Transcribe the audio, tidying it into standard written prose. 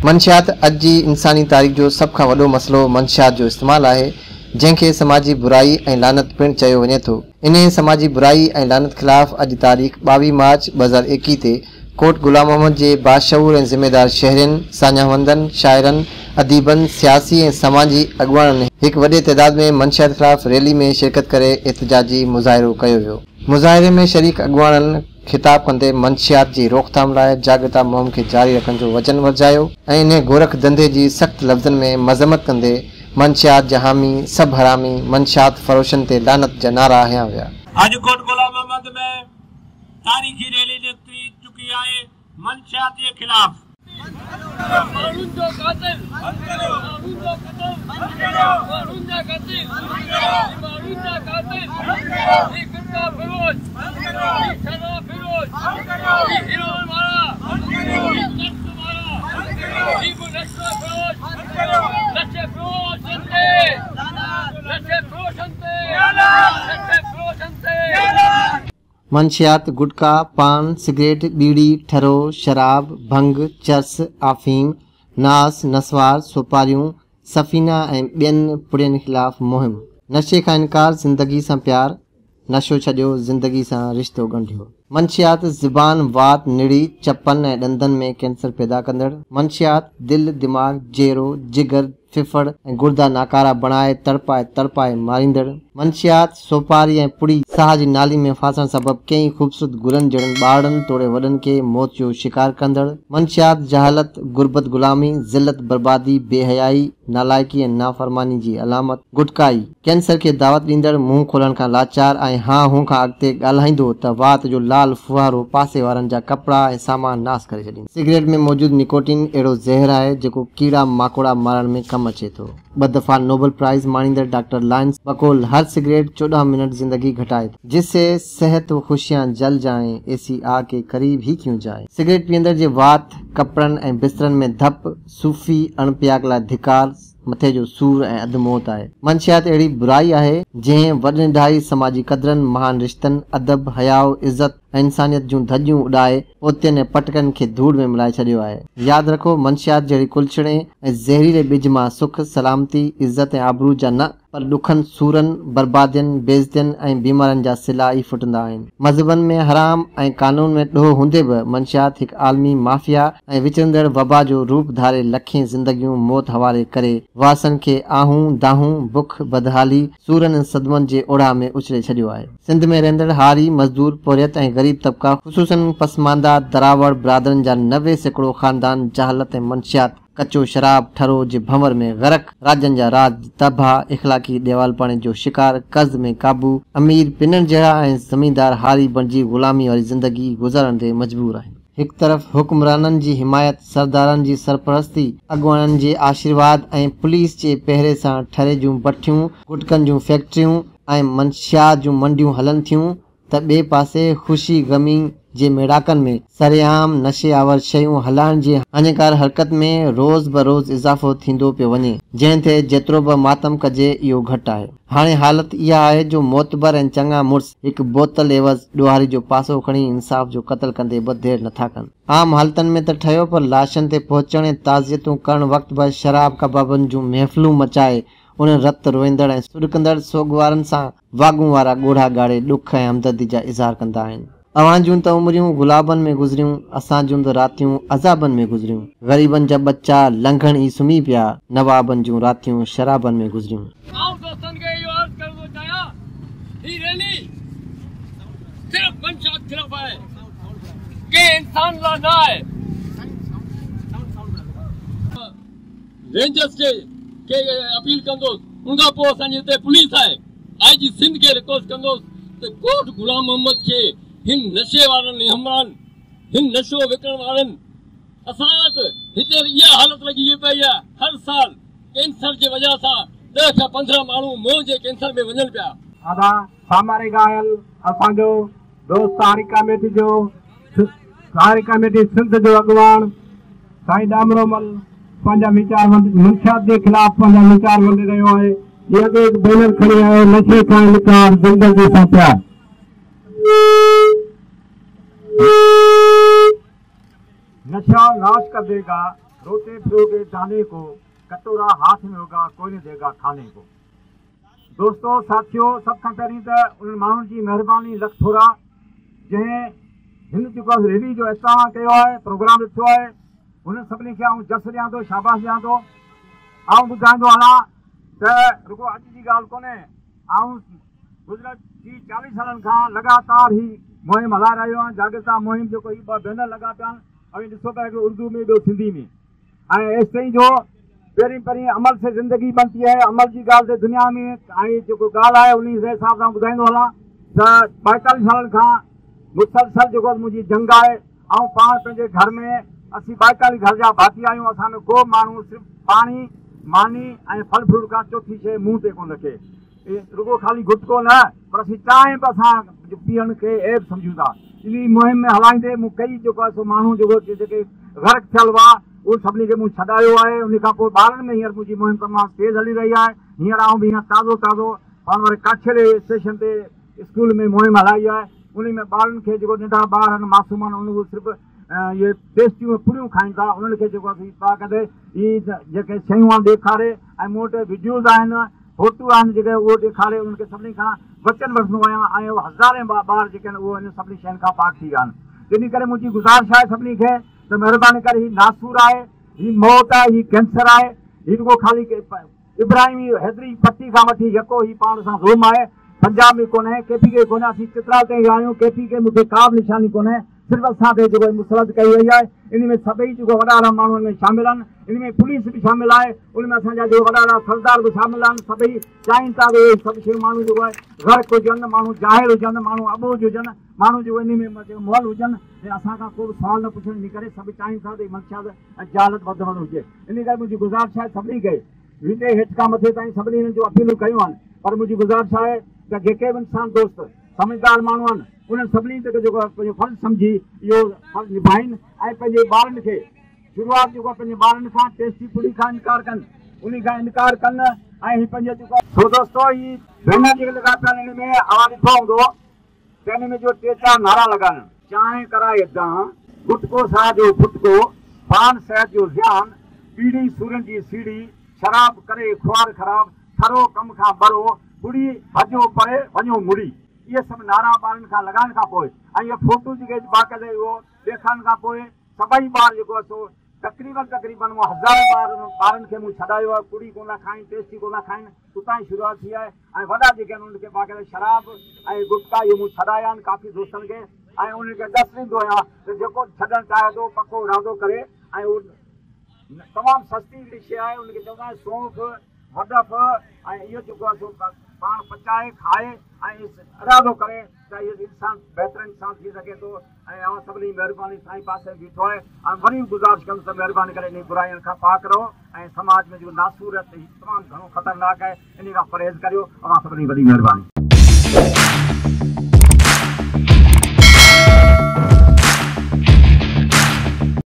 मंशियात अॼु जी इंसानी तारीख़ जो सभ खां वॾो मसलो मंशियात जो इस्तेमाल है, जंहिंखे समाजी बुराई ऐं लानत पिणु चयो वञे थो। इन समाजी बुराई ऐं लानत ख़िलाफ़ अॼु तारीख़ 22 मार्च 2021 ते कोट गुलाम मोहम्मद जे बाशऊर ऐं ज़िम्मेदार शहरियुनि, सान्याहवंदनि, शाइरनि, अदीबनि, सियासी ऐं समाजी अॻुवाननि हिक वॾे तइदाद में मंशियात ख़िलाफ़ रैली में शिरकत करे एहतजाजी मुज़ाहिरो कयो वियो। मुज़ाहिरे में शरीक अॻुवाननि खिताब कंदे मंशियात की रोकथाम लाइ जागृता मुहिम के जारी रखने जो वचन वर्जायो ऐं इन गोरख धंधे की सख्त लफ्ज़न में मज़म्मत कंदे मंशियात जा हामी सब हरामी मंशियात फरोशन ते लानत जा नारा हया विया। आज कोट गुलाम मोहम्मद में तारीखी रैली निकली चुकी है मंशियात के खिलाफ। मारून जो कातिल बंद करो, मारून जो कत्ल बंद करो, मारून जो कातिल बंद करो, मारून जो कातिल बंद करो, ये गुंडा फिरोज बंद करो, ये शराब फिरोज बंद करो, ये हीरो मारा बंद करो, ये नक्स मारा बंद करो, ये नशा फिरोज बंद करो, नशे फिरोज संते नशे फिरोज संते नशे फिरोज संते। मंशियात गुटखा, पान, सिगरेट, बीड़ी, ठरो, शराब, भंग, चर्स, आफीम, नास, नस्वार, सुपारियों, सफ़ीना ऐं ॿियनि पुड़ियनि ख़िलाफ़ मुहिम। नशे खां इनकार, ज़िंदगी सां प्यार, नशो छॾियो, ज़िंदगी सां रिश्तो ॻंढियो। मंशियात ज़ुबान, वात, निड़ी, चपन ऐं ॾंदनि में कैंसर पैदा कंदड़। मंशियात दिल, दिमाग़, जेरो, जिगर, फिफड़ ऐं गुर्दा नाकारा बणाए तड़पाए मारींदड़। मंशियात सोपारी ऐं पुड़ी साह जी नाली में फासण सबब कई खूबसूरत गुलनि जड़नि ॿारनि तोड़े वॾनि के मौत जो शिकार कंदड़। मंशियात जहालत, गुरबत, गुलामी, ज़िल्लत, बर्बादी, बेहयाई, नालायकी ऐं नाफरमानी जी अलामत। गुटकाई कैंसर के दावत ॾींदड़, मुंहुं खोलण खां लाचार ऐं हाँ हूं खां अॻिते ॻाल्हाईंदो त वात जो लाल फुहारो पासे वारनि जा कपिड़ा ऐं सामान नास करे छॾींदो। सिगरेट में मौजूद निकोटीन अहिड़ो ज़हर आहे जेको कीड़ा माकोड़ा मारण में कम अचे थो। ॿ दफ़ा नोबल प्राइज माणींदड़ डॉक्टर लायंस बकौल हर सिगरेट 14 मिनट जिंदगी घटाए, जिससे सेहत व खुशियां जल जाएं, ऐसी आग के करीब ही क्यों जाए। सिगरेट पीअंदड़ जे वात, कपड़नि ऐं बिस्तरनि में धप, सूफ़ी अणपियाक लाइ धिकार, मथे जो सूर ऐं अधु मौत आहे। मंशियात अहिड़ी बुराई आहे जंहिं वॾे ढाई समाजी क़दरनि, महान रिश्तनि, अदब, हयाउ, इज़त ऐं इंसानियत जूं धजियूं उॾाए पोतियुनि ऐं पटकनि खे धूड़ में मिलाए छॾियो आहे। यादि रखो, मंशियात जहिड़ी कुलछड़े ऐं ज़हरीले ॿिज मां सुख, सलामती, इज़त ऐं आबरू जा न पर ॾुखनि, सूरनि, बर्बादियुनि, बेइज़तियुनि ऐं बीमारनि जा सिला ई फुटंदा आहिनि। मज़हबनि में हराम ऐं कानून में ॾोह हूंदे बि मंशियात हिकु आलमी माफ़िया ऐं विचरंदड़ वबा जो रूप धारे लखें ज़िंदगियूं मौत हवाले करे वासनि खे आहूं दाहूं, बुख, बदहाली, सूरनि ऐं सदमनि जे ओढ़ा में उछले छॾियो आहे। सिंध में रहंदड़ हारी, मज़दूर, पोरियत ऐं ग़रीब तबका, ख़ुसूसन पसमानदा दरावड़ बिरादरनि जा 90% ख़ानदान जहालत ऐं मंशियात, कच्चो शराब, ठरो जे भंवर में गरक, राज्यनि जा राज तबाह, इख़लाक़ी देवालपणे जो शिकार, कर्ज़ में काबू, अमीर पिननि जहिड़ा ऐं ज़मींदार हारी बणिजी ग़ुलामी वारी ज़िंदगी गुज़ारण ते मजबूर आहिनि। हिकु तरफ़ हुक्मराननि जी हिमायत, सरदारनि जी सरपरस्ती, अॻुवाननि जे आशीर्वाद ऐं पुलिस जे पहिरे सां ठरे जूं भठियूं, गुटकनि जूं फैक्ट्रियूं ऐं मंशियात जूं मंडियूं हलनि थियूं, त ॿिए पासे ख़ुशी गमी जे मेड़ाकनि में सरेआम नशे आवर शयूं हलाइण जी हानिकार हरकत में रोज़ ब रोज़ इज़ाफ़ो थींदो पियो वञे, जंहिं ते जेतिरो बि मातम कजे इहो घटि आहे। हाणे हालत इहा आहे जो मोतबर ऐं चङा मुड़ुस हिकु बोतल एवज़ ॾोहारी जो पासो खणी इंसाफ़ जो क़त्ल कंदे बि देरि नथा कनि। आम हालतनि में त ठहियो, पर लाशनि ते पहुचण ऐं ताज़ियतूं करण वक़्तु बि शराब कबाबनि जूं महफ़िलूं मचाए उन रत रोईंदड़ ऐं सुॾकंदड़ सोगवारनि सां वाॻूं वारा ॻोढ़ा ॻाड़े ॾुख ऐं हमदर्दी जा इज़हार कंदा आहिनि। अवां जूं त उमरियूं गुलाबनि में गुज़रियूं, असां जूं त रातियूं अज़ाबनि में गुज़रियूं। ग़रीबनि जा बच्चा लंघण ई सुम्ही पिया, नवाबनि जूं रातियूं शराबनि में गुज़रियूं। दोस्तनि खे इहो अर्ज़ु करणो चाहियां, ही रैली सिर्फ़ मंशियात खिलाफ़ आहे, के इंसान लाइ न आहे। रेंजर्स के अपील कंदोसि, उनखां पोइ असांजे हिते पुलिस आहे, IG सिंध खे रिक्वेस्ट कंदोसि त कोट गुलाम मोहम्मद खे हिन नशे वारनि हमरान, हिन नशो विकण वारनि, असां वटि हिते इहा हालत लॻी पई आहे, हर साल कैंसर जे वजह सां 10 खां 15 माण्हू मोह जे कैंसर में वञनि पिया। दादा सामारे गायल असांजो दोस्त सारी कमेटी सिंध जो अॻुवान साईं दामरोमल पंहिंजा वीचार मंशियात जे ख़िलाफ़ पंहिंजा वीचार वंडे रहियो आहे। इहा एक बैनर खड़ी आहे, नशे खां इनकार, ज़िंदगी सां प्यार। नशा नाश कर देगा, रोते फिरोगे जाने को, कटोरा हाथ में होगा कोई नहीं देगा खाने को। दोस्तों साथियों, सब खां पहिरीं त उन्हनि माण्हुनि जी महिरबानी लख थोरा जंहिं हिन जेको रैली जो एहतमाम कयो आहे, प्रोग्राम ॾिठो आहे, हुन सभिनी खे आउं जस ॾियां थो, शाबाश ॾियां थो। आउं ॿुधाईंदो हलां त रुगो अॼु जी ॻाल्हि कोन्हे, आउं गुज़िरियल 40 सालनि खां लगातार ही मुहिम हलाए रहियो आहियां। जागृता मुहिम जेको ही 2 बैनर लॻा पिया आहिनि, ऐं ॾिसो पिया, हिकिड़ो उर्दू में ॿियो सिंधी में। ऐं एसि ताईं जो पहिरीं अमल से ज़िंदगी बनती है, अमल जी ॻाल्हि ते दुनिया में ऐं जेको ॻाल्हि आहे उन जे हिसाब सां ॿुधाईंदो हलां त 42 सालनि खां मुसलसल जेको मुंहिंजी जंग आहे। ऐं पाण पंहिंजे घर में असीं 42 घर जा भाती आहियूं। असां में को माण्हू सिर्फ़ु पाणी, मानी ऐं फल फ्रूट खां चौथी शइ मुंहुं ते कोन रखे। रुगो ख़ाली गुटको न, पर असीं चांहि बि असां पीअण खे ऐब सम्झूं था। इन मुहिम में हलाईंदे मूं कई जेको आहे सो माण्हू जेके गर्क थियल हुआ उहे सभिनी खे मूं छॾायो आहे। उन खां पोइ ॿारनि में हींअर मुंहिंजी मुहिम तमामु तेज़ हली रही आहे। हींअर आउं बि हींअर ताज़ो पाण वारे काछेड़े स्टेशन ते स्कूल में मुहिम हलाई आहे। उन में ॿारनि खे जेको नंढा ॿार आहिनि, मासूम आहिनि, उन सिर्फ़ु इहे टेस्टियूं पुड़ियूं खाइनि था। उन्हनि खे जेको आहे बाक़ाइदे इहे जेके शयूं आहिनि ॾेखारे, ऐं मूं वटि वीडियोज़ आहिनि, फोटू आहिनि जेके उहो ॾेखारे उन्हनि खे सभिनी खां वचन वठंदो आहियां। ऐं हज़ारे ॿार जेके आहिनि उहे इन सभिनी शयुनि खां पाक थी विया आहिनि। इन करे मुंहिंजी गुज़ारिश आहे सभिनी खे त महिरबानी करे हीउ नासूर आहे, हीउ मौत आहे, हीउ कैंसर आहे, हीउ रुगो ख़ाली इब्राहिमी हैदरी पट्टी खां वठी यको ही पाण सां ज़ुल्म आहे। पंजाब में कोन्हे, केपी के कोन्हे, असीं चित्रा ते आहियूं, केपी के मूंखे का बि निशानी कोन्हे, सिर्फ़ु असां ते जेको मुसलत कई वई आहे। इन में सभई जेको वॾा वॾा माण्हू में शामिल आहिनि, इन में पुलिस बि शामिल आहे, उन में असांजा जेको वॾा वॾा सरदार बि शामिल आहिनि। सभई चाहिनि था त इहे सभु शयूं माण्हू जेको आहे गर्क हुजनि, माण्हू जाहिर हुजनि, माण्हू अबोज हुजनि, माण्हू जेको इन में मुअल हुजनि, ऐं असां खां को बि सुवाल न पुछनि। इन करे सभु चाहिनि था त मंशा ऐं जहालत वधि में हुजे। इन करे मुंहिंजी गुज़ारिश आहे सभिनी खे, विंदे हेठि खां मथे ताईं सभिनी हिननि जो अपीलूं कयूं आहिनि। पर मुंहिंजी गुज़ारिश आहे त जेके बि इंसान दोस्त समझदार माण्हू आहिनि, उन्हनि सभिनी ते जेको पंहिंजो फर्ज़ु सम्झी इहो फर्ज़ु निभाइनि ऐं पंहिंजे ॿारनि खे शुरूआति जेको आहे पंहिंजे ॿारनि खां टेस्टी फूडी खां इनकार कनि, उन खां इनकार कनि। ऐं हीउ पंहिंजो जेको छो दोस्तो ही बैनर जेके लॻा पिया आहिनि, इन में आवाज़ ॾिठो हूंदो त इन में जो 3-4 नारा लॻा आहिनि, चांहि कराए दां, गुटको साह जो फुटको, पान सिहत जो ज़ियान, पीड़ी सूरनि जी सीढ़ी, शराब करे खुआर ख़राब, थरो कम खां बरो, बुड़ी भॼो परे वञो मुड़ी। इहे सभु नारा ॿारनि खां लॻाइण खां पोइ ऐं इहे फोटू जेके बाक़ाइदे उहो ॾेखारण खां पोइ सभई ॿार जेको आहे सो तक़रीबन 1000 ॿारनि खे मूं छॾायो आहे। कुड़ी कोन खाइनि, टेस्टी कोन खाइनि, उतां ई शुरूआति थी आहे। ऐं वॾा जेके आहिनि उनखे बाक़ाइदे शराब ऐं गुटका इहे मूं छॾाया आहिनि काफ़ी दोस्तनि खे। ऐं उनखे ॾस ॾींदो आहियां त जेको छॾणु चाहे थो पको इरादो करे। ऐं उहो तमामु सस्ती हिकिड़ी शइ आहे, उनखे चवंदा आहिनि सौंफ, वडफ, ऐं इहो जेको आहे सो पाण पचाए खाए ऐं इरादो करे त इहो इंसानु बहितरु इंसानु थी सघे थो। ऐं अवां सभिनी महिरबानी साईं पासे बीठो आहे। ऐं वरी गुज़ारिश कंदुसि त महिरबानी करे इन बुराइयुनि खां पाक रहो ऐं समाज में जेको नासूरत तमामु घणो ख़तरनाक आहे, इन खां परहेज़ करियो। अवां सभिनी वॾी महिरबानी।